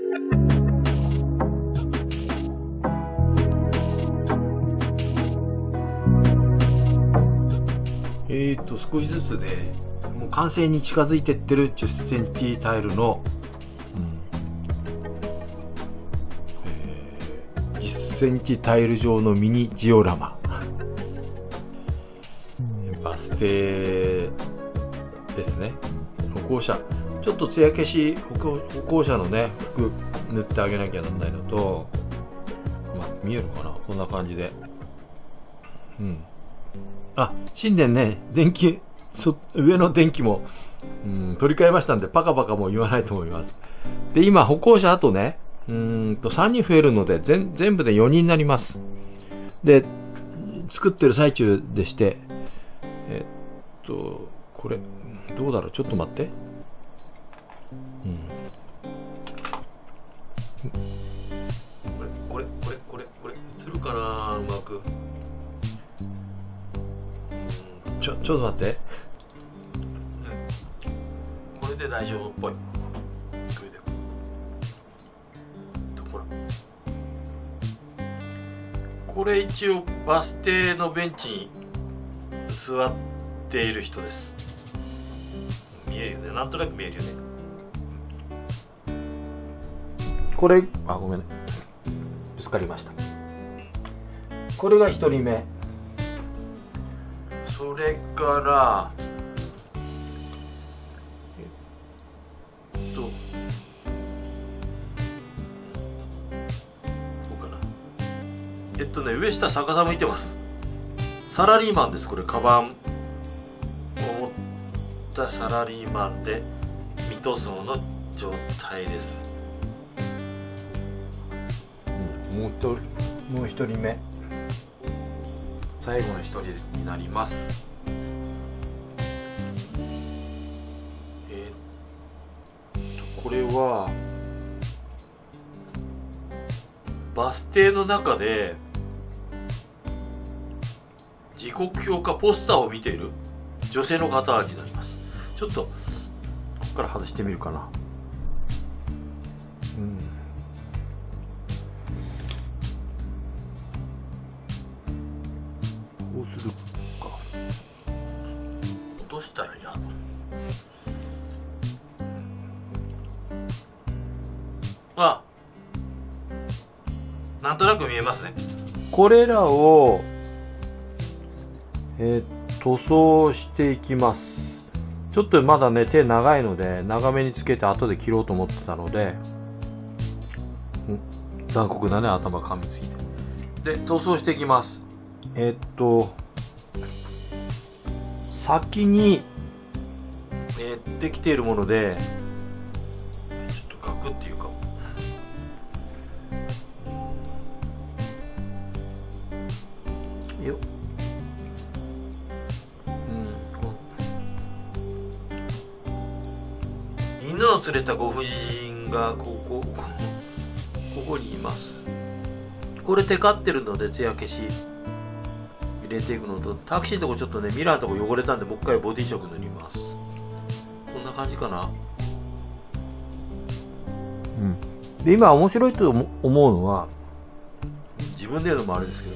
少しずつね、もう完成に近づいてってる10センチタイルの、10センチタイル状のミニジオラマ。バス停ですね。歩行者。ちょっと艶消し、歩行者のね、服塗ってあげなきゃなんないのと、見えるかなこんな感じで。神殿ね、上の電気も、取り替えましたんで、パカパカも言わないと思います。で、今、歩行者あとね、3人増えるので、全部で4人になります。で、作ってる最中でして、これ、どうだろうちょっと待って。これ、するかなうまく。ちょっと待って。これで大丈夫っぽい。これ一応バス停のベンチに座っている人です。見えるよね。なんとなく見えるよね。これ、ごめんね。ぶつかりました。これが1人目。それからこうかな。上下逆さ向いてます。サラリーマンです。これカバンを持ったサラリーマンで未塗装の状態です。もう一人目、最後の一人になります。これはバス停の中で時刻表かポスターを見ている女性の方になります。ちょっとここから外してみるかな。こうするか。どうしたらいいや。なんとなく見えますね。これらを塗装していきます。ちょっとまだね手長いので長めにつけて後で切ろうと思ってたので、残酷なね頭噛みついて。で塗装していきます。先に、できているものでちょっとガクっていうかよっ、犬を連れたご婦人がここにいます。これテカってるので艶消し入れていくのと、タクシーのとこちょっとねミラーのとこ汚れたんでもう一回ボディ色塗ります。こんな感じかな。で今面白いと思うのは、自分で言うのもあれです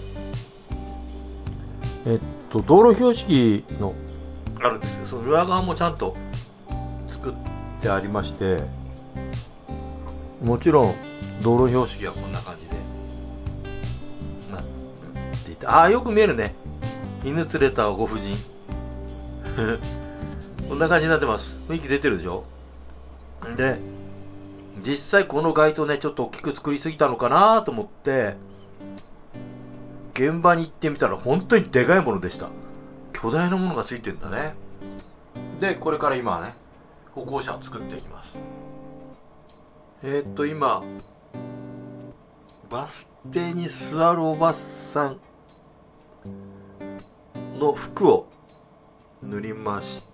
けど、道路標識のあるんですよ。その裏側もちゃんと作ってありまして、もちろん道路標識はこんな感じでなっていて、よく見えるね。犬連れたご婦人こんな感じになってます。雰囲気出てるでしょ。で実際この街灯ねちょっと大きく作りすぎたのかなと思って現場に行ってみたら本当にでかいものでした。巨大なものがついてるんだね。でこれから今はね歩行者を作っていきます。今バス停に座るおばさんの服を塗りました。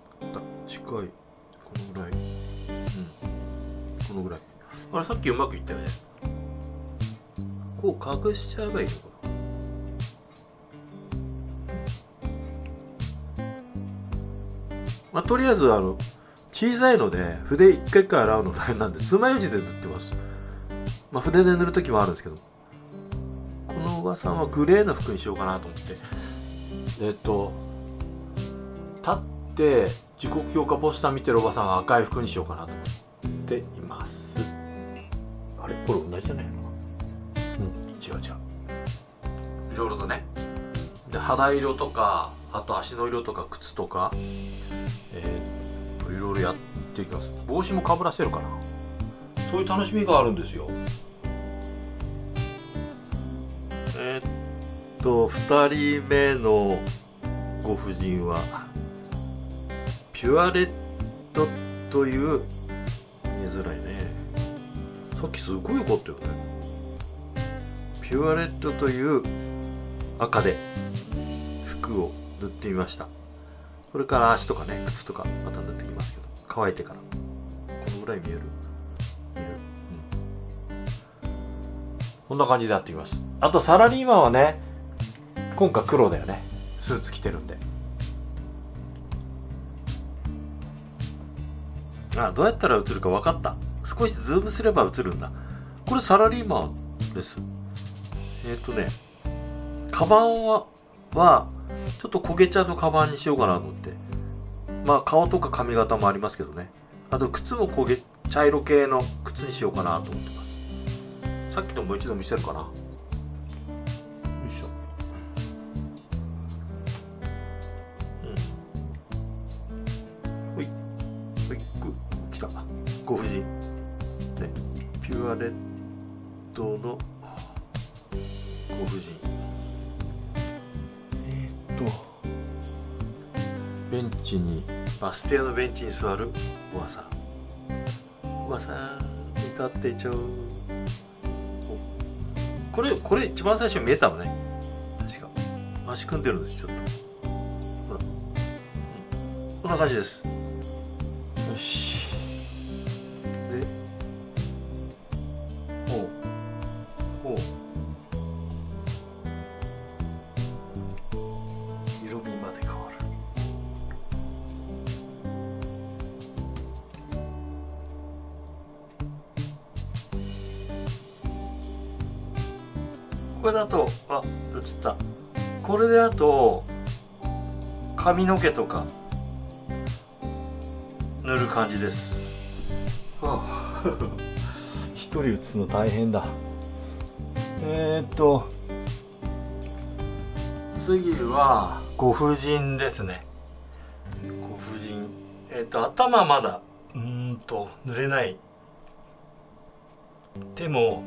近い、このぐらい、このぐらい。あれさっきうまくいったよね。こう隠しちゃえばいいのかな。とりあえず小さいので筆一回一回洗うの大変なんで爪楊枝で塗ってます。 まあ筆で塗る時もあるんですけど、このおばさんはグレーの服にしようかなと思って、立って時刻表かポスター見てるおばさんが赤い服にしようかなと思っています。あれこれ同じじゃないの？違う。いろいろとね。で、肌色とか、あと足の色とか靴とか、いろいろやっていきます。帽子もかぶらせるかな。そういう楽しみがあるんですよ。2人目のご婦人はピュアレッドという、見えづらいね。さっきすごい怒ったよね。ピュアレッドという赤で服を塗ってみました。これから足とかね、靴とかまた塗ってきますけど、乾いてから。このぐらい見える？こんな感じでやっていきます。あとサラリーマンはね、今回黒だよね。スーツ着てるんで。どうやったら映るか分かった。少しズームすれば映るんだ。これサラリーマンです。カバンはちょっと焦げ茶のカバンにしようかなと思って。まあ顔とか髪型もありますけどね。あと靴も茶色系の靴にしようかなと思ってます。さっきのもう一度見せるかな。よいしょ。ほい来た。ご婦人ね、ピュアレッドのご婦人。ベンチに、バス停のベンチに座るおばさん。おばさんに立ってちょう。これ一番最初に見えたのね。確か足組んでるんです。ちょっとほら、こんな感じです。よし。で、ほう色味まで変わる。これだと、映った。これであと髪の毛とか塗る感じです。一人写すの大変だ。次はご婦人ですね。ご婦人。頭まだ塗れない。手も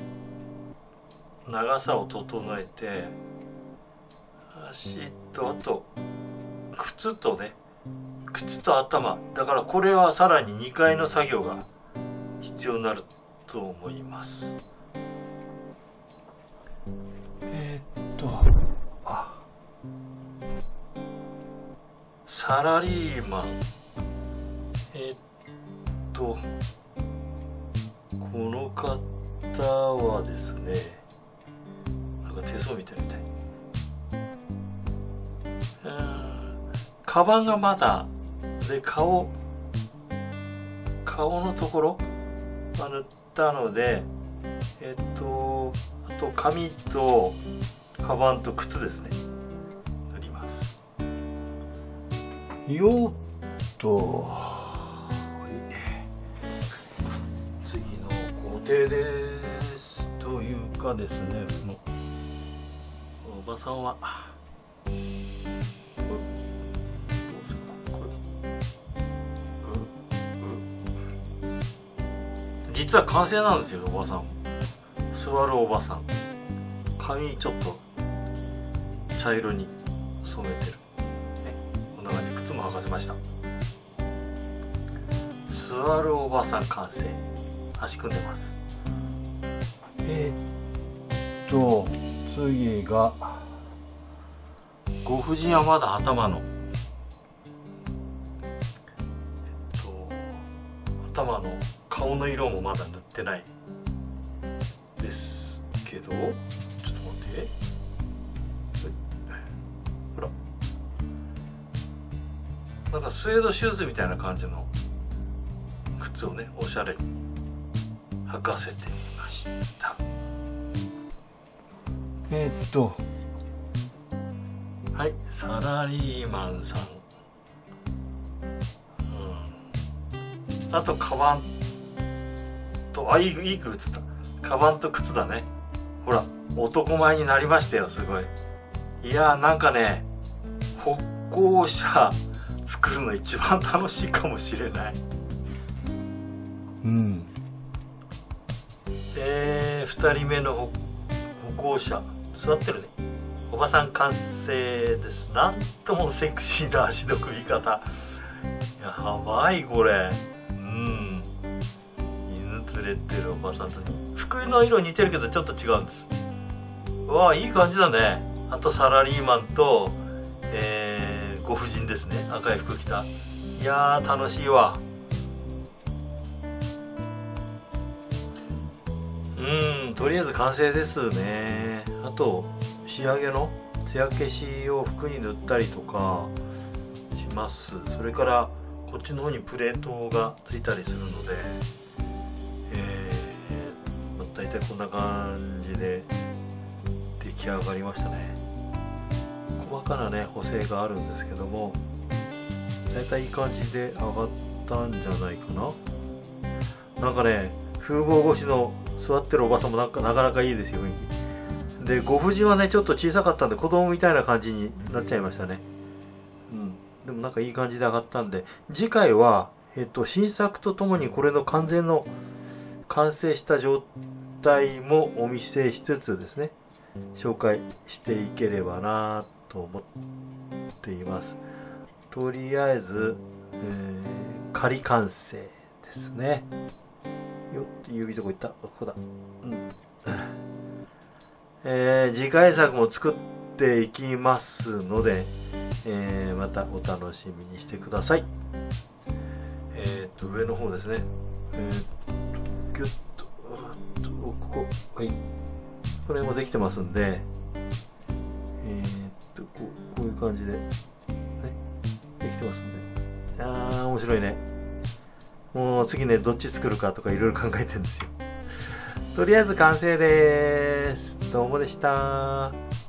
長さを整えて、足とあと靴とね、靴と頭だから、これはさらに2回の作業が必要になると思います。サラリーマン、この方はですね、なんか手相見てるみたい。カバンがまだで、顔のところは塗ったので、あと髪とカバンと靴ですね、塗ります。よっと、次の工程です。というかですね、このおばさんは実は完成なんですよ。おばさん、座るおばさん、髪ちょっと茶色に染めてる、ね、こんな感じで靴も履かせました。座るおばさん完成。足組んでます。次がご婦人はまだ頭の顔の色もまだ塗ってないですけど、ちょっと待って、ほら、なんかスウェードシューズみたいな感じの靴をね、おしゃれに履かせてみましした。はい、サラリーマンさん、あとカバンと、いい靴だ。カバンと靴だね。ほら、男前になりましたよ、すごい。いやー、なんかね、歩行者作るの一番楽しいかもしれない。2人目の歩行者、座ってるね。おばさん完成です。なんともセクシーな足の組み方。やばい、これ。犬連れてるおばさんと。服の色似てるけどちょっと違うんです。うわあ、いい感じだね。あとサラリーマンと、ご婦人ですね。赤い服着た。いやー、楽しいわ。とりあえず完成ですね。あと仕上げの艶消しを服に塗ったりとかします。それからこっちの方にプレートがついたりするので、大体こんな感じで出来上がりましたね。細かなね補正があるんですけども、大体いい感じで上がったんじゃないかな。なんかね、風貌越しの座ってるおばさんもなかなかいいですよ、雰囲気で。ご婦人はねちょっと小さかったんで子供みたいな感じになっちゃいましたね。でもなんかいい感じで上がったんで、次回は、新作とともにこれの完成した状態もお見せしつつですね、紹介していければなと思っています。とりあえず、仮完成ですね。よっ、指どこ行った？ここだ。次回作も作っていきますので、またお楽しみにしてください。上の方ですね。ギュッと、ここ、はい。これもできてますんで、こういう感じで、ね、できてますんで。面白いね。もう次ね、どっち作るかとかいろいろ考えてるんですよ。とりあえず完成です。どうもでした。